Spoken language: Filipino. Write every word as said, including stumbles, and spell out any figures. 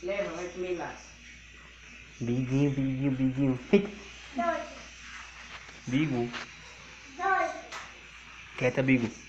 Leva, vai comer lá. Biguinho, biguinho, biguinho. Dois. Bigo. Dois. Quieta, Bigo.